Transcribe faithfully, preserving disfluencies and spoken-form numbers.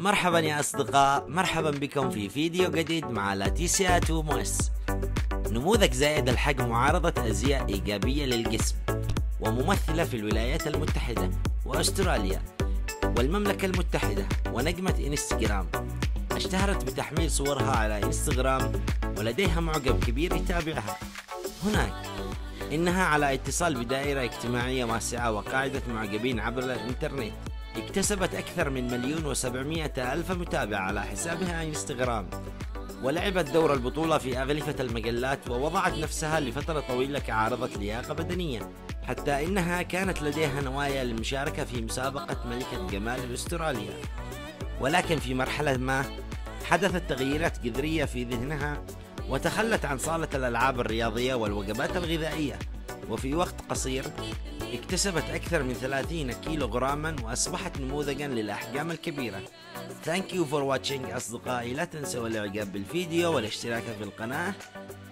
مرحبا يا أصدقاء، مرحبا بكم في فيديو جديد مع لاتيسيا تو موس. نموذج زائد الحجم معارضة أزياء إيجابية للجسم، وممثلة في الولايات المتحدة وأستراليا والمملكة المتحدة، ونجمة إنستغرام. اشتهرت بتحميل صورها على إنستغرام ولديها معجب كبير يتابعها. هناك إنها على اتصال بدائرة اجتماعية واسعة وقاعدة معجبين عبر الإنترنت. اكتسبت أكثر من مليون وسبعمائة ألف متابع على حسابها إنستغرام، ولعبت دور البطولة في أغلفة المجلات، ووضعت نفسها لفترة طويلة كعارضة لياقة بدنية، حتى إنها كانت لديها نوايا للمشاركة في مسابقة ملكة جمال أستراليا. ولكن في مرحلة ما حدثت تغييرات جذرية في ذهنها، وتخلت عن صالة الألعاب الرياضية والوجبات الغذائية، وفي وقت قصير اكتسبت أكثر من ثلاثين كيلو غراما، وأصبحت نموذجا للأحجام الكبيرة. Thank you for watching أصدقائي، لا تنسوا الإعجاب بالفيديو والاشتراك في القناة.